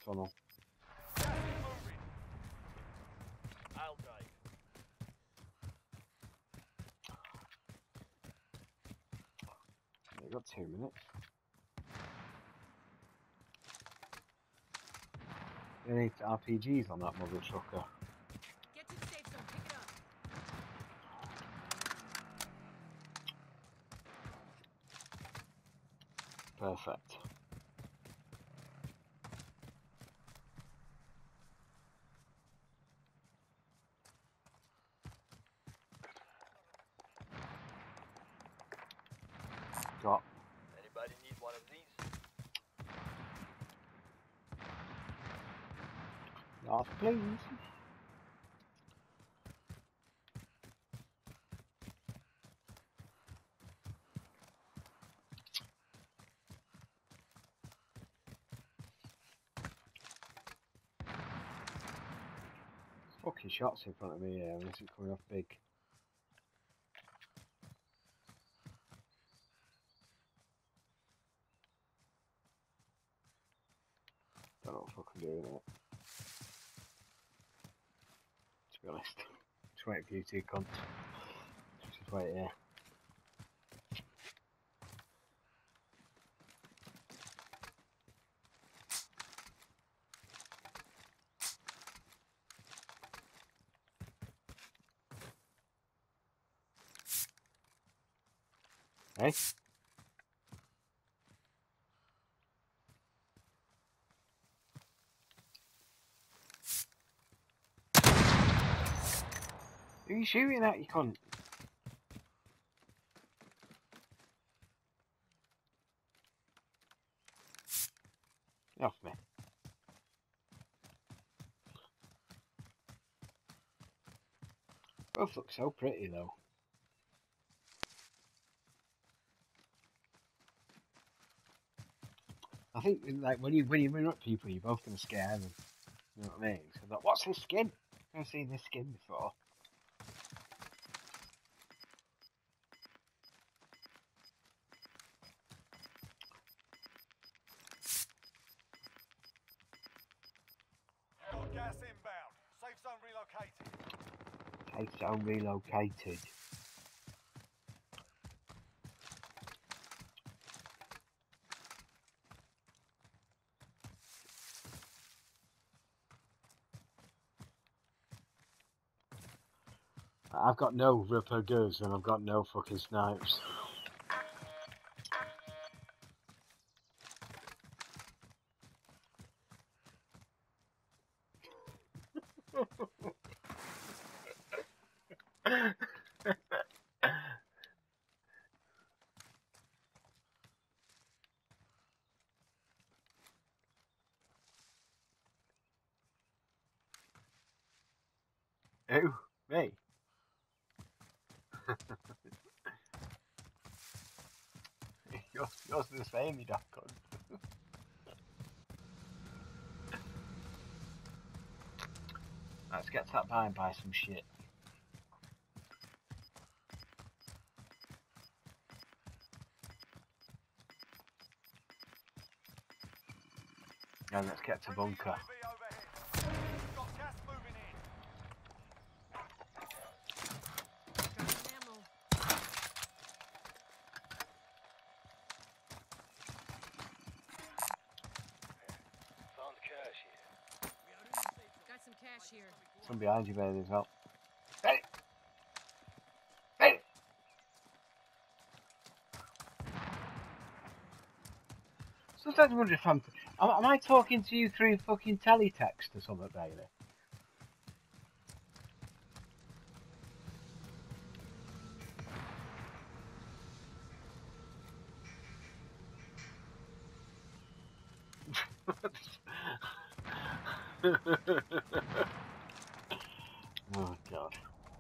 tunnel. I'll drive. You've got 2 minutes. You need RPGs on that mother trucker. Get to the safe zone, pick it up. Perfect. Drop. Anybody need one of these? Yes, please. Fucking shots in front of me here, unless it's coming off big. Don't know what fucking doing it. To be honest. Just waiting for you two cunts. Just wait here. Hey? Who are you shooting at, you cunt? Get off me. Both look so pretty though. I think like when you run up people, you're both gonna scare them. You know what I mean? So like, what's this skin? I've never seen this skin before. Got gas inbound. Safe zone relocated. Safe zone relocated. I've got no rippers and I've got no fucking snipes. Who? Me? Yours the same, you daft cunt. Let's get to that bar and buy some shit. And let's get to bunker. UAV overhead. Got gas moving in. Got some ammo. Found cash here. Got some cash here. Some behind you, baby, as well. Hey! Hey! Sometimes I wonder if am I talking to you through fucking teletext or something, Bailey? Oh god.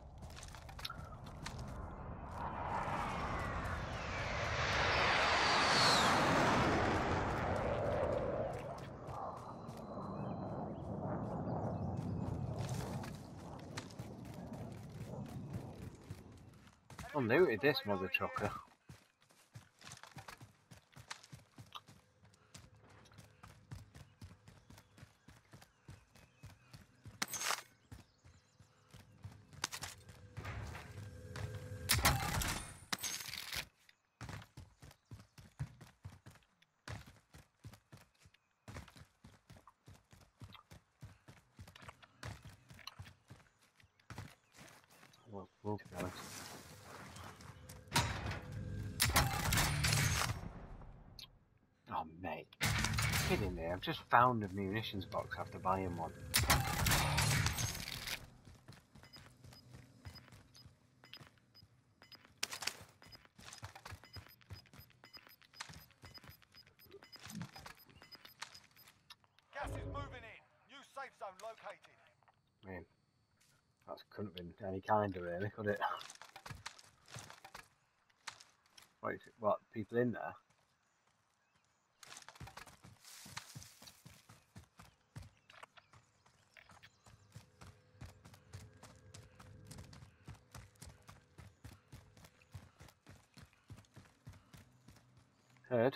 I'm looted this mother trucker. Well, to be honest. Oh, mate. Kidding me, I've just found a munitions box after buying one. Gas is moving in. New safe zone located. I mean, that couldn't have been any kinder, really, could it? Wait, what, people in there? Heard?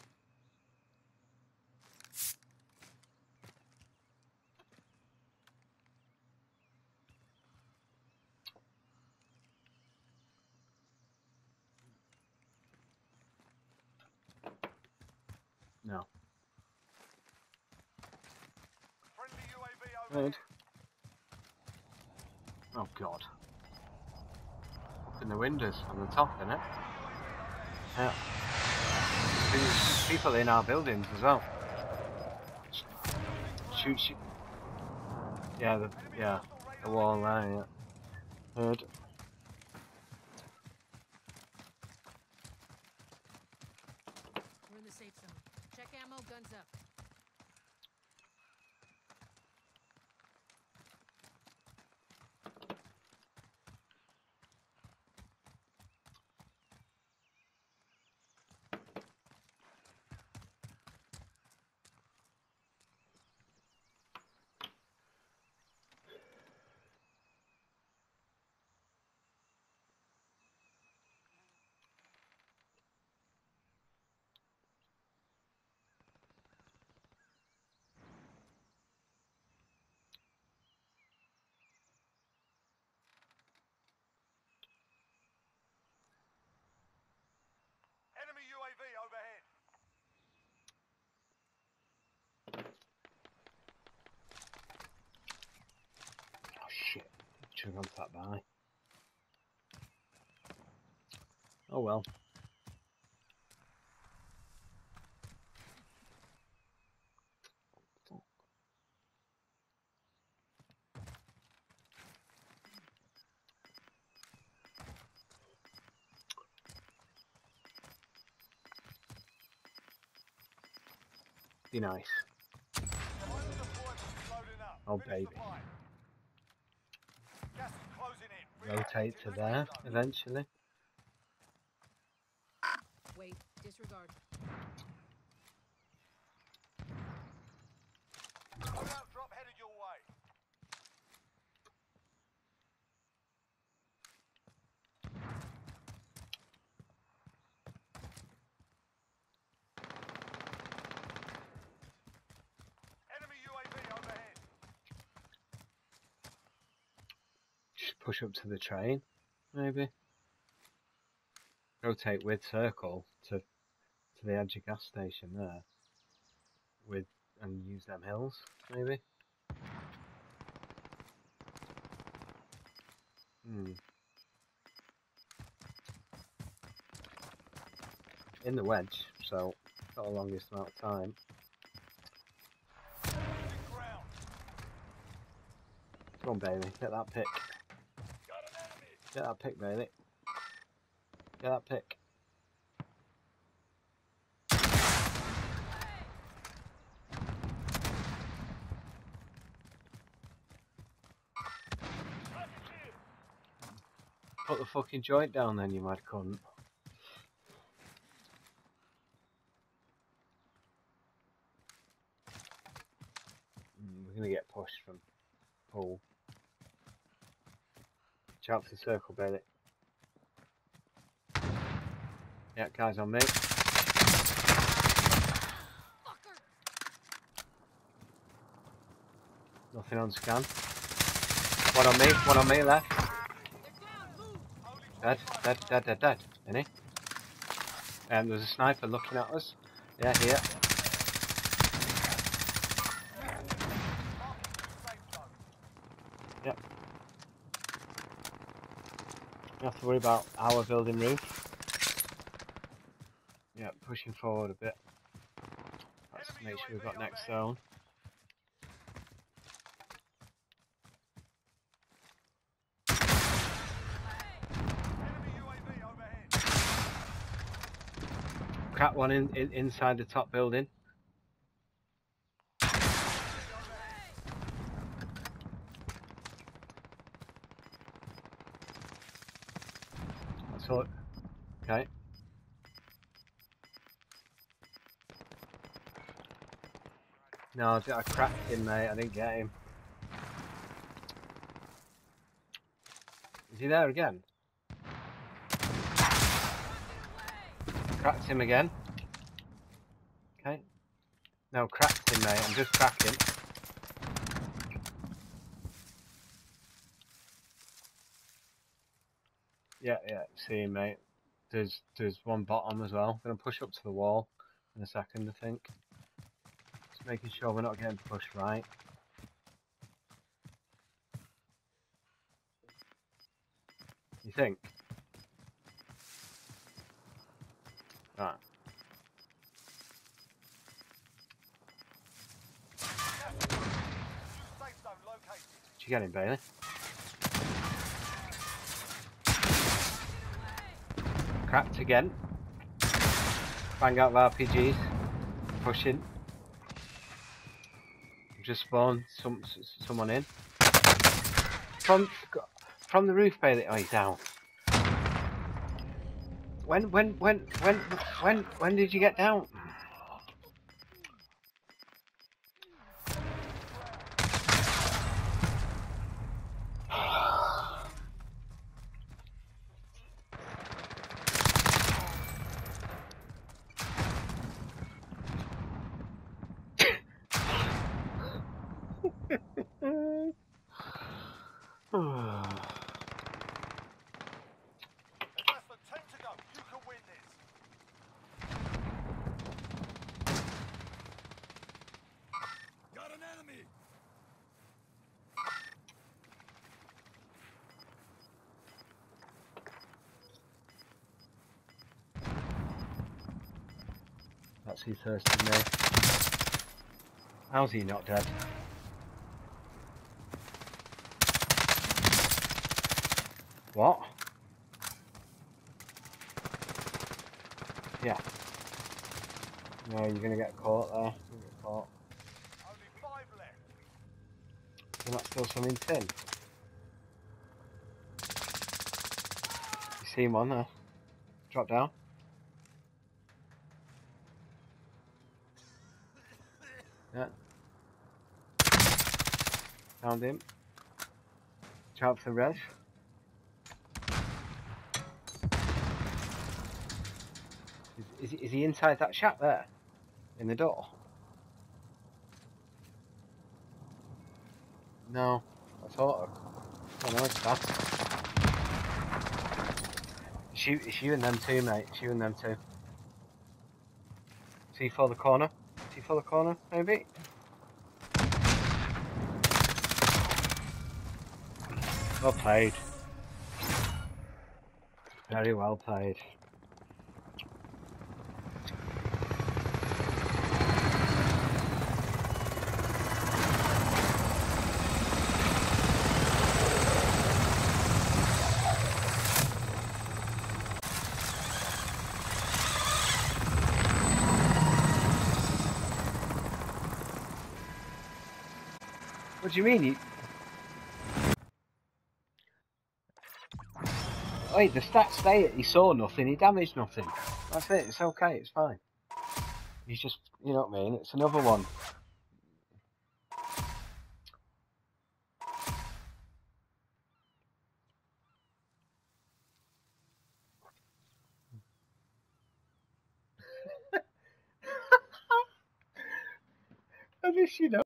No. Friendly UAV Heard? overhead. Oh god. Up in the windows on the top, innit? Yeah. There's people in our buildings as well. Shoot. Yeah, the wall there, yeah. Heard. We're in the safe zone. Check ammo, guns up. Enemy UAV overhead. Oh shit. Should have gone for that by. Oh well. Be nice. Final deployment is loading up. Oh, Finish baby. the pipe. Gas is closing in. Rotate to there eventually. Wait, disregard. Loadout drop headed your way. Enemy UAV overhead. Just push up to the train, maybe. Rotate with circle to the edge of gas station there. And use them hills, maybe. In the wedge, so got the longest amount of time. Losing ground. Come on, Bailey, get that pick. Got an enemy. Get that pick, Bailey. Get that pick. Put the fucking joint down then, you mad cunt. We're gonna get pushed from Paul. Shout for the circle, Bailey. Yeah, guys on me. Fucker! Nothing on scan. One on me, left. They're down, move! Only Dead. Isn't he? There's a sniper looking at us. Yeah, here. safe zone. Yep. don't have to worry about our building roof. Yeah, pushing forward a bit. Let's make sure we've got next zone. Enemy UAV overhead. Crack one inside the top building. That's all. Okay. No, I cracked him, mate. I didn't get him. Is he there again? Cracked him again. Okay. No, cracked him, mate. I'm just cracking. Yeah, see him, mate. There's one bottom as well. Gonna push up to the wall in a second, I think. Just making sure we're not getting pushed right. You think? Right. Safe zone located. Did you get him, Bailey? Cracked again. Bang out of RPGs. Pushing. Just spawned someone in. From the roof, Bailey. Oh, he's down. When did you get down? Less than 10 to go. You can win this. Got an enemy! That's who thirsted me. How's he not dead? What? Yeah. No, you're gonna get caught there. You'll get caught. Only 5 left. You're not still some in tin. You seen one there? Drop down. Yeah. Found him. Shout for the res. Is he inside that shack there? In the door? No. I thought. Oh no, it's that. It's you and them too, mate. It's you and them too. See for the corner? See for the corner, maybe? Well played. Very well played. What do you mean? Wait, the stats say it. He saw nothing. He damaged nothing. That's it. It's okay. It's fine. He's just, you know what I mean? It's another one. At least you know.